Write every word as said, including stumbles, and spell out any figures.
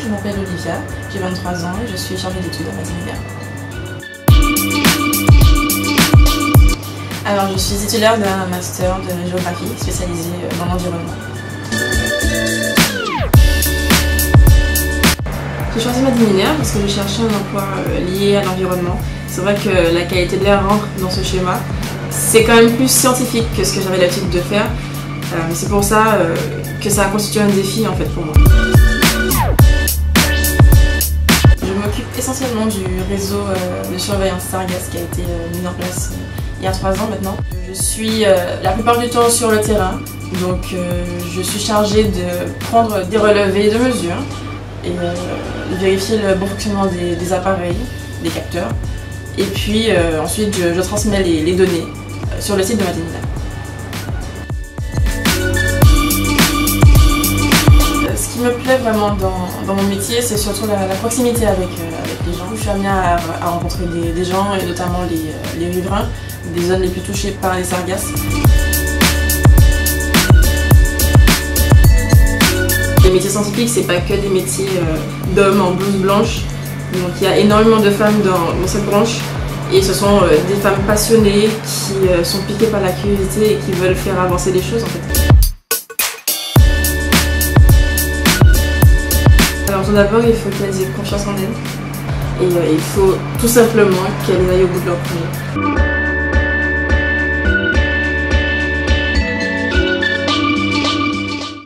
je m'appelle Olivia, j'ai vingt-trois ans et je suis chargée d'études à Madi-Miller. Alors je suis titulaire d'un master de géographie spécialisé dans l'environnement. J'ai choisi Madi-Miller parce que je cherchais un emploi lié à l'environnement. C'est vrai que la qualité de l'air rentre dans ce schéma. C'est quand même plus scientifique que ce que j'avais l'habitude de faire. Euh, c'est pour ça euh, que ça a constitué un défi en fait pour moi. Je m'occupe essentiellement du réseau euh, de surveillance Sargasses qui a été euh, mis en place euh, il y a trois ans maintenant. Je suis euh, la plupart du temps sur le terrain, donc euh, je suis chargée de prendre des relevés de mesures et euh, de vérifier le bon fonctionnement des, des appareils, des capteurs. Et puis euh, ensuite je, je transmets les, les données euh, sur le site de Madi-Miller. Ce qui me plaît vraiment dans, dans mon métier, c'est surtout la, la proximité avec, euh, avec les gens. Je suis amenée à, à rencontrer des, des gens, et notamment les, les riverains, des zones les plus touchées par les sargasses. Les métiers scientifiques, c'est pas que des métiers euh, d'hommes en blouse blanche. Donc il y a énormément de femmes dans, dans cette branche. Et ce sont euh, des femmes passionnées qui euh, sont piquées par la curiosité et qui veulent faire avancer les choses en fait. Alors tout d'abord, il faut qu'elles aient confiance en elles et euh, il faut tout simplement qu'elles aillent au bout de leur projet.